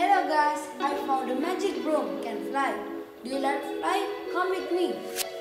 Hello guys, I found a magic broom can fly. Do you like fly? Come with me.